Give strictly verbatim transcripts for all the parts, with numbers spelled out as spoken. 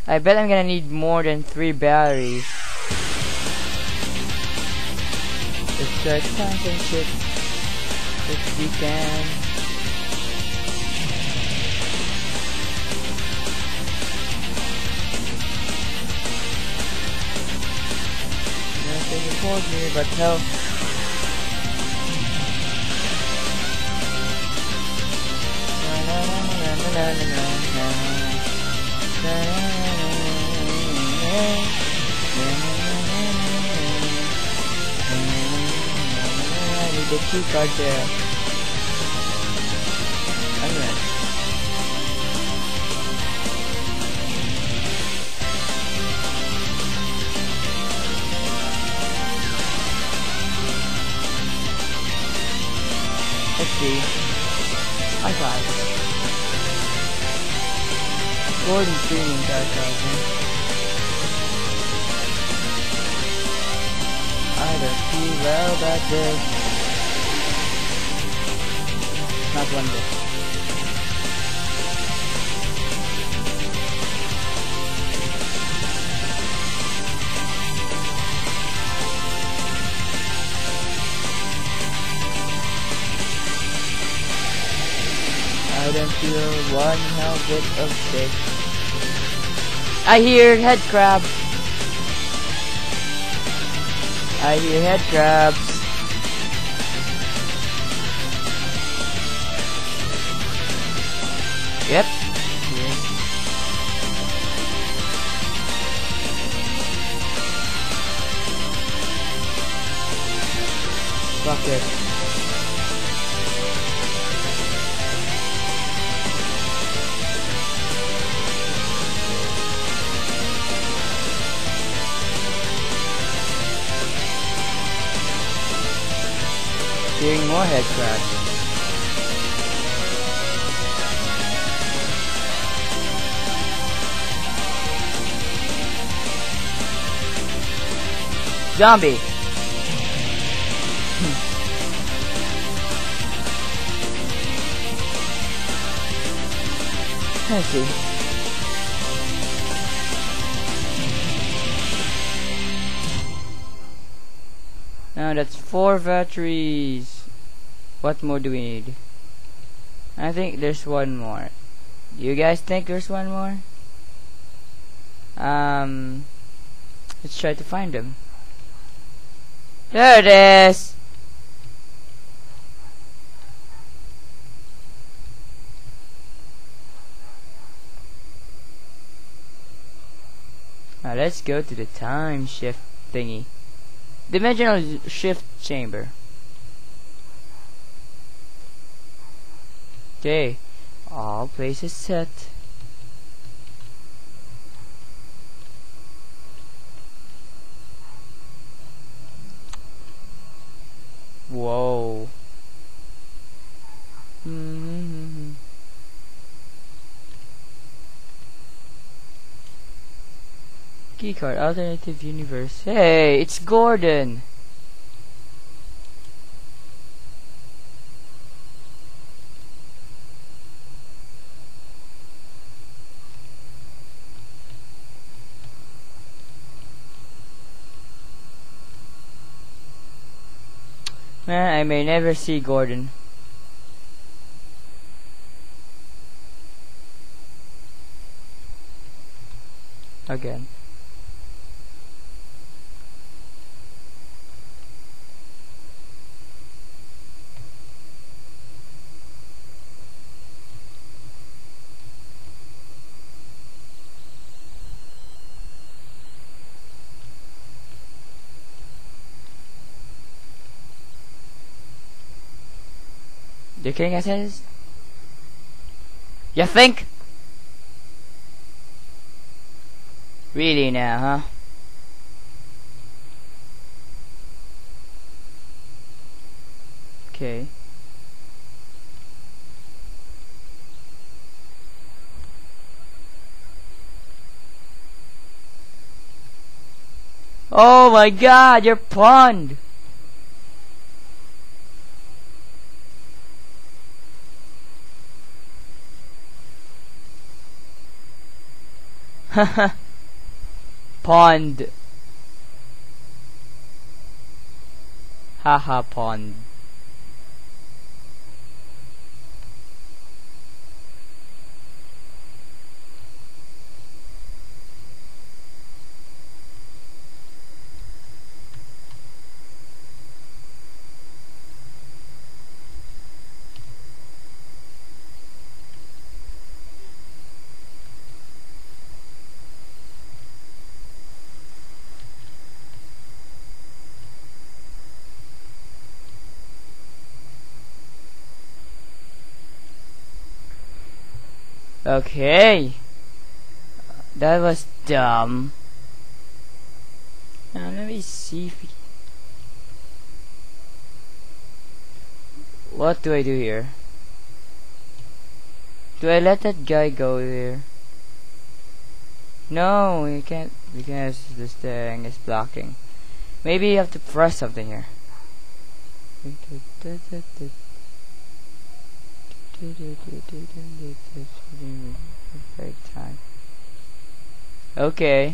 I bet I'm gonna need more than three batteries. Let's try to find some shit if we can. Nothing towards me but hell. I need the key card there. Alright. Let's see. High five. Gordon streaming sarcasm. I don't feel well about this. Not one bit. I don't feel one hell bit of sick. I hear head crab. I hear head crabs. Yep. Yeah. Fuck it. Hearing more head crabs. Zombie. Let's see. Now that's four batteries. What more do we need? I think there's one more. Do you guys think there's one more? Um, let's try to find them. There it is! Now let's go to the time shift thingy. Dimensional shift chamber. Okay, all places set. Whoa. Mm-hmm. Keycard, alternative universe. Hey, it's Gordon. Man, I may never see Gordon. Again. The king says, you think? Really now, huh? Okay. Oh my god, you're pawned! Pond. Haha, pond. Okay. That was dumb. Now let me see if we... What do I do here? Do I let that guy go there? No, you can't, because this thing is blocking. Maybe you have to press something here. Time. Okay.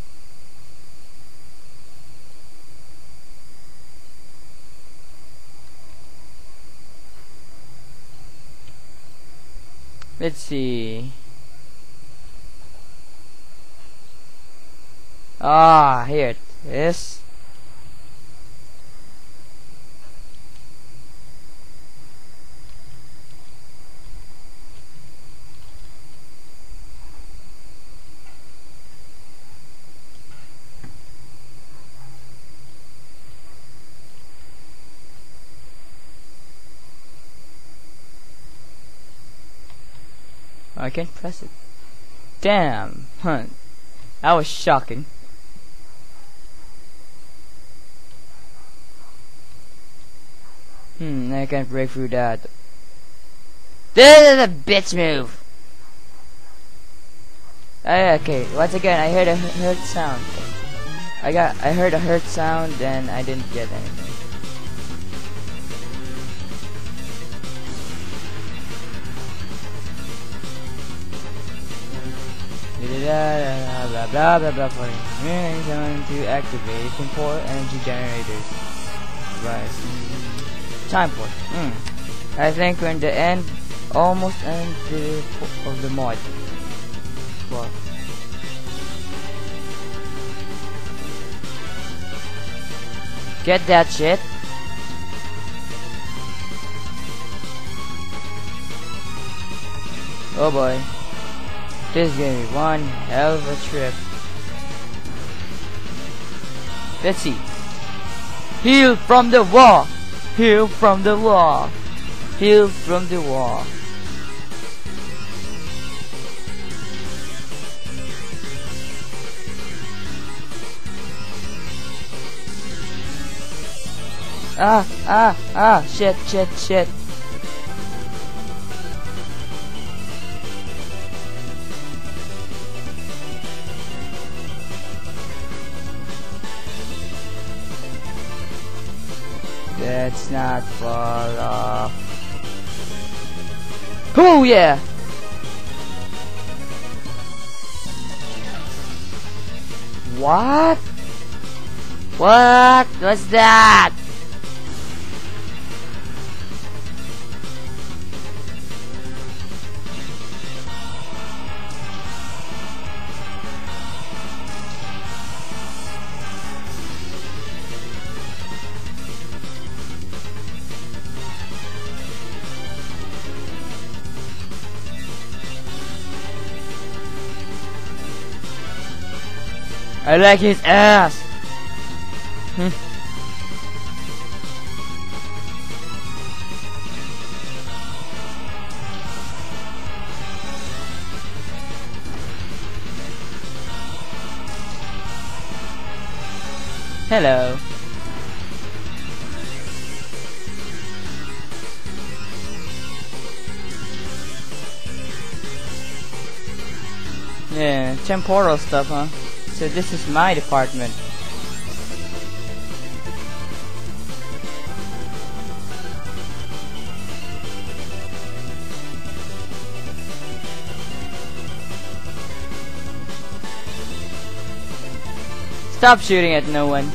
Let's see. Ah, here it is. I can't press it. Damn, huh? That was shocking. Hmm, I can't break through that. This is a bitch move. Uh, okay, once again, I heard a hurt sound. I got, I heard a hurt sound, and I didn't get anything. Blah blah blah blah blah. For going to activate import energy generators. Right. Time port. Hmm. I think we're in the end, almost end the, of the mod. What? Get that shit. Oh boy. This is gonna be one hell of a trip. Let's see. Heal from the wall. Heal from the wall. Heal from the wall. Ah, ah, ah, shit, shit, shit. That's not far off. Oh yeah! What? What was that? I like his ass. Hmm. Hello. Yeah, temporal stuff, huh? So this is my department. Stop shooting at no one.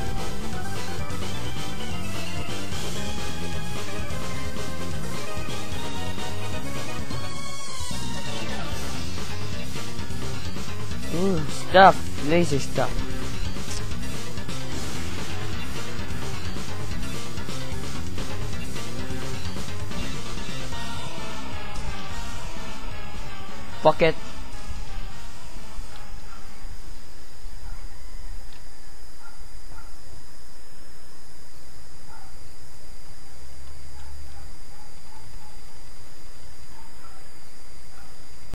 Ooh, stuff. Laser stuff. Fuck it.